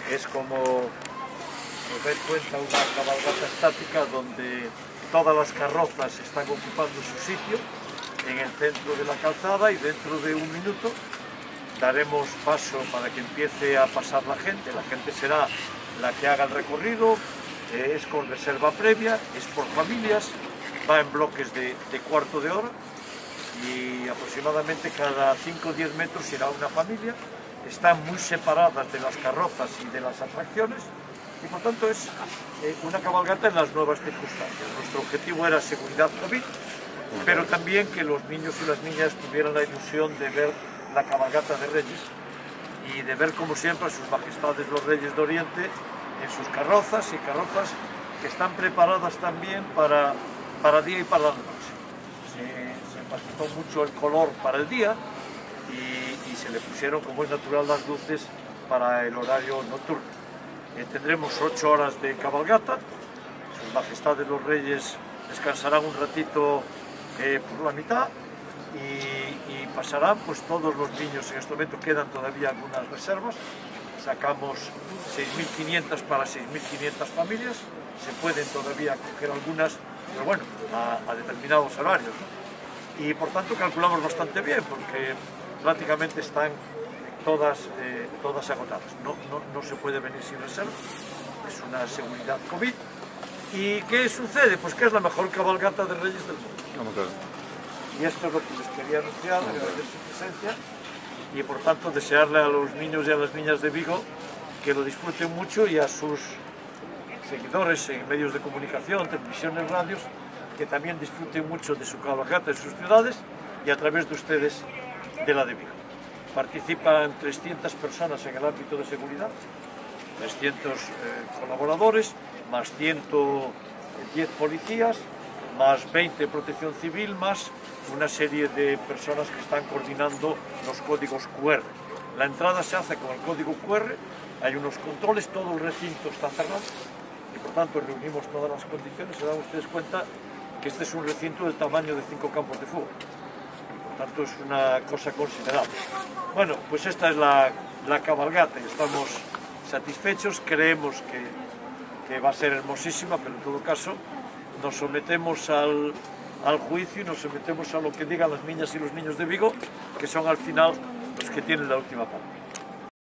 Es como, os dais cuenta, una cabalgata estática donde todas las carrozas están ocupando su sitio en el centro de la calzada, y dentro de un minuto daremos paso para que empiece a pasar la gente. La gente será la que haga el recorrido, es con reserva previa, es por familias, va en bloques de cuarto de hora y aproximadamente cada 5 o 10 metros irá una familia. Están muy separadas de las carrozas y de las atracciones y por tanto es una cabalgata en las nuevas circunstancias. Nuestro objetivo era seguridad COVID, pero también que los niños y las niñas tuvieran la ilusión de ver la cabalgata de Reyes y de ver, como siempre, a sus majestades los Reyes de Oriente en sus carrozas, y carrozas que están preparadas también para día y para la noche. Se enfatizó mucho el color para el día y se le pusieron, como es natural, las luces para el horario nocturno. Tendremos 8 horas de cabalgata. Sus majestades los Reyes descansarán un ratito por la mitad y pasarán pues todos los niños. En este momento quedan todavía algunas reservas, sacamos 6.500 para 6.500 familias, se pueden todavía coger algunas, pero bueno, a determinados horarios, ¿no? Y por tanto calculamos bastante bien, porque prácticamente están todas agotadas. No se puede venir sin reserva, es una seguridad COVID. ¿Y qué sucede? Pues que es la mejor cabalgata de Reyes del mundo. Y esto es lo que les quería anunciar, agradecer su presencia y por tanto desearle a los niños y a las niñas de Vigo que lo disfruten mucho, y a sus seguidores en medios de comunicación, televisiones, radios, que también disfruten mucho de su cabalgata en sus ciudades y a través de ustedes de la de Vigo. Participan 300 personas en el ámbito de seguridad, 300 colaboradores, más 110 policías, más 20 protección civil, más una serie de personas que están coordinando los códigos QR. La entrada se hace con el código QR, hay unos controles, todo el recinto está cerrado y por tanto reunimos todas las condiciones. Se dan ustedes cuenta que este es un recinto del tamaño de 5 campos de fútbol y por tanto es una cosa considerable. Bueno, pues esta es la cabalgata y estamos satisfechos, creemos que va a ser hermosísima, pero en todo caso nos sometemos al juicio y nos sometemos a lo que digan las niñas y los niños de Vigo, que son al final los que tienen la última palabra.